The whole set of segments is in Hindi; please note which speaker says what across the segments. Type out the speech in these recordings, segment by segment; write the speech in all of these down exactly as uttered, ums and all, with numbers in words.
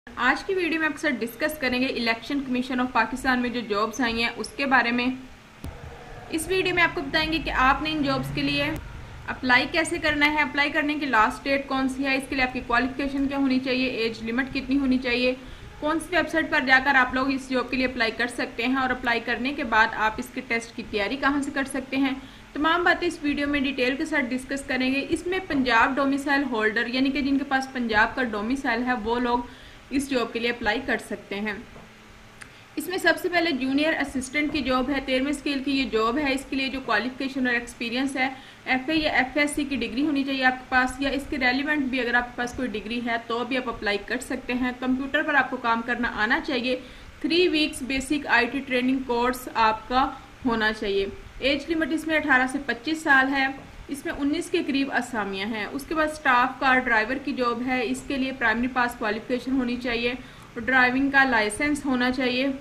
Speaker 1: आज की वीडियो में आपके साथ डिस्कस करेंगे इलेक्शन कमीशन ऑफ पाकिस्तान में जो जॉब्स आई हैं उसके बारे में। इस वीडियो में आपको बताएंगे कि आपने इन जॉब्स के लिए अप्लाई कैसे करना है, अप्लाई करने की लास्ट डेट कौन सी है, इसके लिए आपकी क्वालिफिकेशन क्या होनी चाहिए, एज लिमिट कितनी होनी चाहिए, कौन सी वेबसाइट पर जाकर आप लोग इस जॉब के लिए अप्लाई कर सकते हैं और अप्लाई करने के बाद आप इसके टेस्ट की तैयारी कहाँ से कर सकते हैं। तमाम बातें इस वीडियो में डिटेल के साथ डिस्कस करेंगे। इसमें पंजाब डोमिसाइल होल्डर यानी कि जिनके पास पंजाब का डोमिसाइल है वो लोग इस जॉब के लिए अप्लाई कर सकते हैं। इसमें सबसे पहले जूनियर असिस्टेंट की जॉब है, तेरहवीं स्केल की ये जॉब है। इसके लिए जो क्वालिफिकेशन और एक्सपीरियंस है एफए या एफएससी की डिग्री होनी चाहिए आपके पास, या इसके रेलिवेंट भी अगर आपके पास कोई डिग्री है तो भी आप अप्लाई कर सकते हैं। कंप्यूटर पर आपको काम करना आना चाहिए। Three weeks basic IT training course आपका होना चाहिए। एज लिमिट इसमें अठारह से पच्चीस साल है। इसमें उन्नीस के करीब असामियां हैं। उसके बाद स्टाफ कार ड्राइवर की जॉब है। इसके लिए प्राइमरी पास क्वालिफिकेशन होनी चाहिए और ड्राइविंग का लाइसेंस होना चाहिए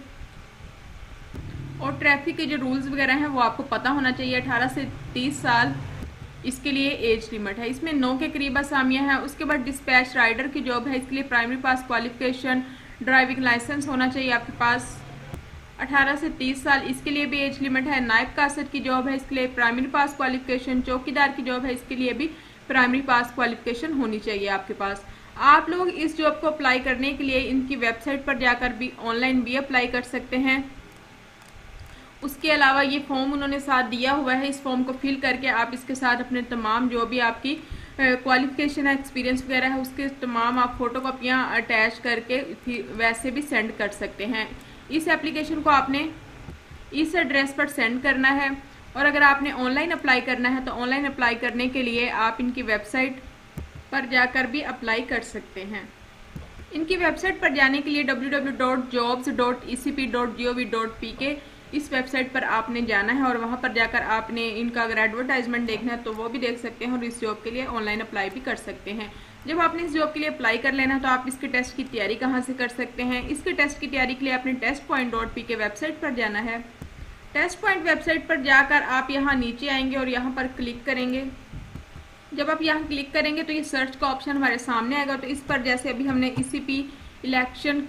Speaker 1: और ट्रैफिक के जो रूल्स वगैरह हैं वो आपको पता होना चाहिए। अठारह से तीस साल इसके लिए एज लिमिट है। इसमें नौ के करीब असामियां हैं। उसके बाद डिस्पैच राइडर की जॉब है। इसके लिए primary pass qualification, driving licence होना चाहिए आपके पास। अठारह से तीस साल इसके लिए भी एज लिमिट है। नायब कासर की जॉब है। इसके लिए प्राइमरी पास क्वालिफिकेशन। चौकीदार की जॉब है। इसके लिए भी प्राइमरी पास क्वालिफिकेशन होनी चाहिए आपके पास। आप लोग इस जॉब को अप्लाई करने के लिए इनकी वेबसाइट पर जाकर भी ऑनलाइन भी अप्लाई कर सकते हैं। उसके अलावा ये फॉर्म उन्होंने साथ दिया हुआ है। इस फॉर्म को फिल करके आप इसके साथ अपने तमाम जो भी आपकी क्वालिफिकेशन है, एक्सपीरियंस वगैरह है, उसके तमाम आप फोटो कॉपियाँ अटैच करके वैसे भी सेंड कर सकते हैं। इस एप्लीकेशन को आपने इस एड्रेस पर सेंड करना है और अगर आपने ऑनलाइन अप्लाई करना है तो ऑनलाइन अप्लाई करने के लिए आप इनकी वेबसाइट पर जाकर भी अप्लाई कर सकते हैं। इनकी वेबसाइट पर जाने के लिए W W W dot jobs dot E C P dot G O V dot P K इस वेबसाइट पर आपने जाना है और वहां पर जाकर आपने इनका अगर एडवर्टाइजमेंट देखना है तो वो भी देख सकते हैं और इस जॉब के लिए ऑनलाइन अप्लाई भी कर सकते हैं। जब आपने इस जॉब के लिए अप्लाई कर लेना है तो आप इसके टेस्ट की तैयारी कहाँ से कर सकते हैं। इसके टेस्ट की तैयारी के लिए आपने test point dot P K website पर जाना है। टेस्ट पॉइंट वेबसाइट पर जाकर आप यहाँ नीचे आएंगे और यहाँ पर क्लिक करेंगे। जब आप यहाँ क्लिक करेंगे तो ये सर्च का ऑप्शन हमारे सामने आएगा। तो इस पर जैसे अभी हमने ईसीपी इलेक्शन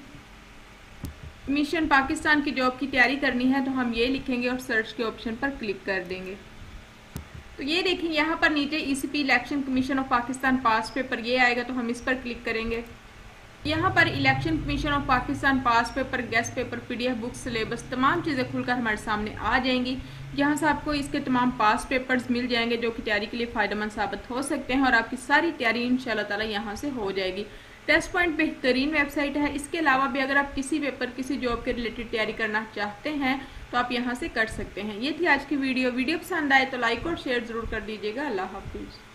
Speaker 1: कमीशन पाकिस्तान की जॉब की तैयारी करनी है तो हम ये लिखेंगे और सर्च के ऑप्शन पर क्लिक कर देंगे। तो ये देखिए यहाँ पर नीचे ECP election commission of Pakistan past paper ये आएगा तो हम इस पर क्लिक करेंगे। यहाँ पर election commission of Pakistan past paper, guess paper, PDF book, syllabus तमाम चीज़ें खुलकर हमारे सामने आ जाएंगी। यहाँ से आपको इसके तमाम पास पेपर्स मिल जाएंगे जो कि तैयारी के लिए फ़ायदेमंद साबित हो सकते हैं और आपकी सारी तैयारी इंशाल्लाह ताला यहाँ से हो जाएगी। टेस्ट पॉइंट बेहतरीन वेबसाइट है। इसके अलावा भी अगर आप किसी पेपर, किसी जॉब के रिलेटेड तैयारी करना चाहते हैं तो आप यहाँ से कर सकते हैं। ये थी आज की वीडियो। वीडियो पसंद आए तो लाइक और शेयर ज़रूर कर दीजिएगा। अल्लाह हाफिज़।